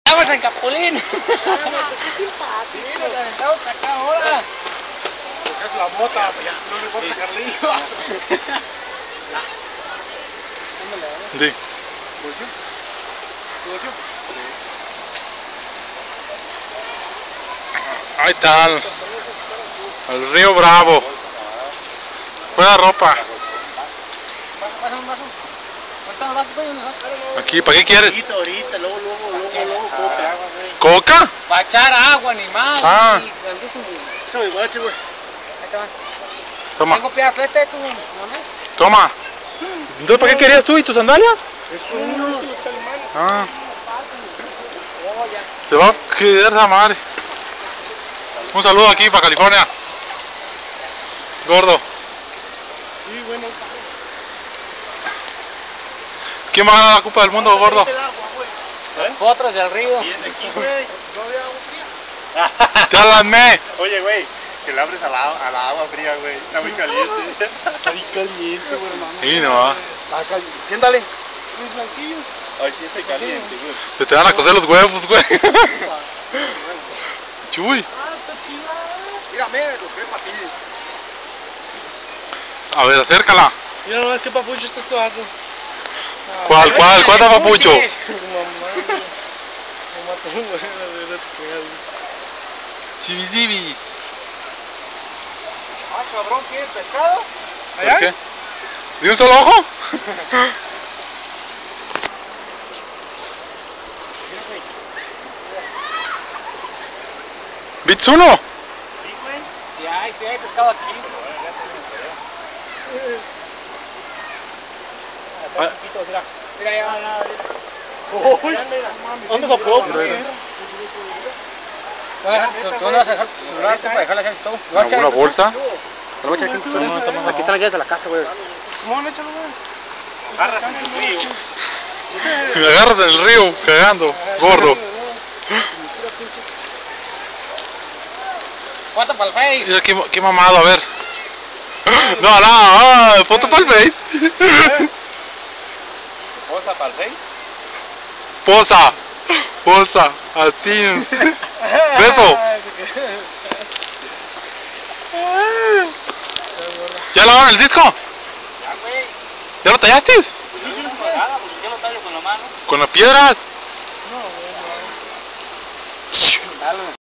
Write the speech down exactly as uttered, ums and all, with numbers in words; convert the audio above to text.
Estamos en Capulín. Qué simpático. Nos aventamos acá ahora. Porque es la mota, ya no le puedo sacar lío. Sí. Ahí está el, el río Bravo. Buena ropa. Pásame un vaso. Ahorita me vas, güey, ¿dónde vas? Aquí, ¿para qué quieres? Ahorita, ahorita, luego, luego, luego, luego, coca, güey. ¿Coca? Va a echar agua, animal. Ah. Y grandísimo. Échame guache, güey. Ahí te van. Toma, Tengo pie de atleta, tú, güey. ¿No? toma. Entonces, ¿para qué querías tú y tus sandalias? Es uno. Ah, Oh, ya. se va a quedar esa madre. Un saludo aquí para California. Gordo. Sí, bueno. ¿Quién va a ganar la Copa del Mundo, gordo? El agua, güey. Potros del río. Viene aquí, güey. No había agua fría. ¡Te alasmé! Oye, güey, que le abres a la, a la agua fría, güey. Está muy caliente. Está muy caliente, güey, hermano. Sí, no. Está caliente. ¿Quién dale? Mis blanquillos. Ay, sí, está caliente, güey. Se te van a cocer los huevos, güey. Chuy. Ah, está chida. Mírame, lo que es para ti. A ver, acércala. Mira nomás qué papucho está tu agua. ¿Cuál, cuál? ¿Cuál está papucho? Mamá, güey. Me mató, güey, la verdad, te pegas. Chibidibis. Ah, cabrón, ¿qué? ¿Pescado? ¿Por qué? ¿De un solo ojo? ¿Bitsuno? Sí, güey. Sí hay, sí hay pescado aquí. Ah. Mira, mira, ya, ya, Uy, ¿dónde lo puedo poner? ¿Tú no vas a dejar tu celular para dejar las llaves y todo? ¿Lo vas a echar ¿Una ahí? bolsa? Lo voy a echar aquí. No, no, toma. Aquí están las llaves de la casa, güey. Simón, échalo, güey. Agarras en tu frío. Me agarras en el río, cagando, gordo. Foto para el Face. Mira qué, qué mamado, a ver. No, no, ah, foto para el Face. ¿Posa para el rey? Posa, posa, así. Beso. ¿Ya lavaron el disco? Ya, güey. ¿Ya lo tallaste? Sí, sí, no me porque yo lo tallo con la mano. ¿Con las piedras?